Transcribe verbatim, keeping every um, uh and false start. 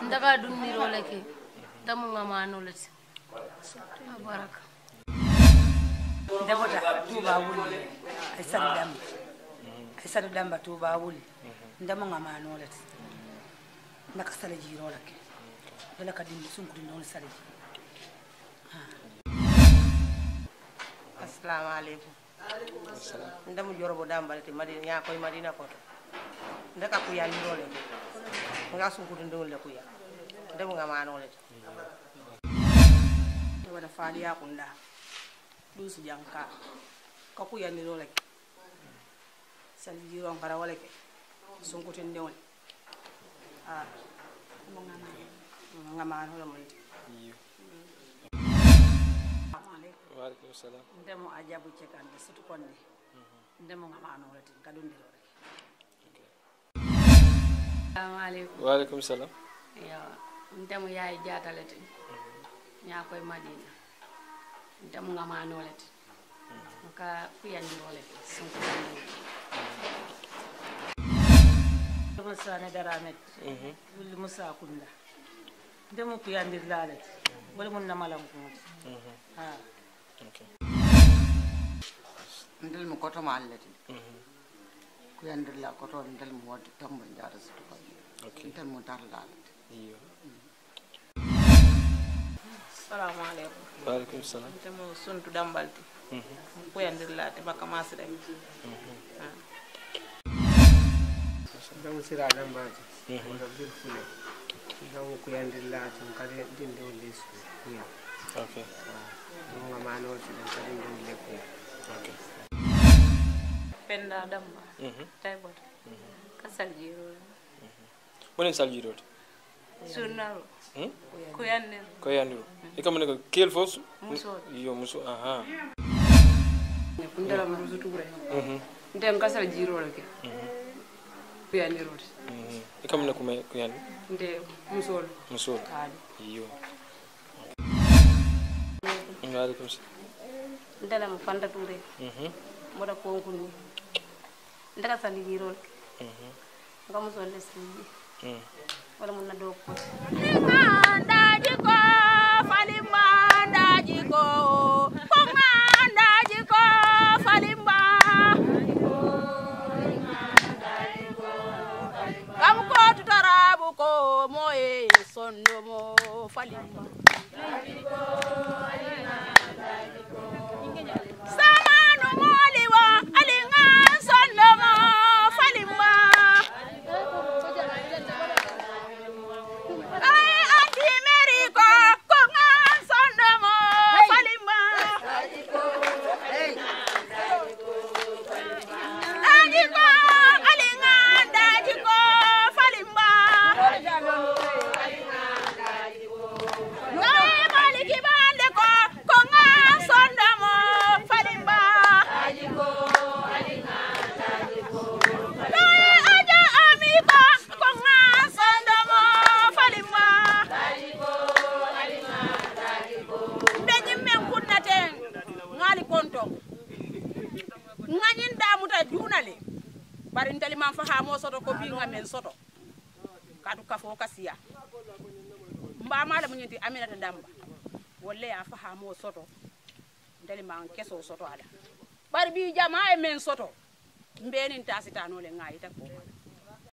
ndaga dum ni role ke damu ngamano lati baraka Dabota tuba wuli ay sadu damba ay sadu damba tuba wuli ndamu ngamano lati ndaka sala jiro lake dala kadin sunku din don sala jiro Assalamu alaikum. Ndamu jorobo damba lati madina ya koy madina ko ndaka ku ya nirole nga sunku din don le ku ya ndamu ngamano lati wala faali ya kunda dusu janka ka ku ya nirole sal jiro ngara wala ke sunku tin don ah mo ngamano ngamano la mo Waalaikum salam. Ndemo ajabu cekande sutu konde. Ndemo ngamano lati kadundi lo rek. Assalamu alaikum. Waalaikum salam. Ya ndemo yaay jaatalati nya koy madina ndemo ngamano lati ka kuyandi role sunku Musa ne daramet. Mhm. Wulli Musa kunda. Ndemo kuyandi lalati. Wala mun na malam ko. Mhm. Ha. Okay. ndel mo koto ma allati ku yandir la koto ndel mo wadi tambo ndara su ko Okay. ndel mo dar la Iyo. Assalamu alaikum. Waalaikum salam. Ndemo suntu dambalti Mhm. ku yandir la te baka masre Mhm. Ndamo sira dambalti wala bil fule ndamo ku yandir la te kale dinde wala su kuya. Okay. Ndamo ngamano ci dan kale dinde le kuya. Okay. penda damba Mhm. taybot kasal jiro Wonen sal jiro. sunnaro Hmm? kuyandi Ko yandu. Ikamane ko kel fos? muso Iyo muso aha. ndala muso ture Mhm. ndem kasal jiro lake Mhm. kuyandi roti Mhm. Ikamane ko me ko yandu. nde muso Muso. kali Iyo. Waalaikum salam. ndala mo fanda ture Mhm. moda konkuni ndaka sali jiro Mhm. ngam so lesi Mhm. wala mun na do ko Mandaji ko falimba ndaji ko ko mandaji ko falimba kam ko tutarabu ko moye sondo mo falimba samanu moliwa alinga sondo mo falimba ay anti meriko ko ngan sondo mo falimba aji ko alinga daji ko falimba ay maliki bande ko ko ngan sondo mo falimba ay aja ami ko ko ngan sondo mo falimba Benyi men kunnaten ngali konto ngani ndamuta junale bari ndali man faha mo soto ko bi ngamen soto kadu kafo kasiya mba mala mo nyenti aminata damba wolle ya faha mo soto ndali man keso soto ala bari bi jama e men soto mbenin tasitano le ngayi takko